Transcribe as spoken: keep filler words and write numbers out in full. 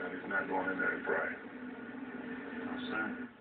and he's not going in there to pray. No, sir.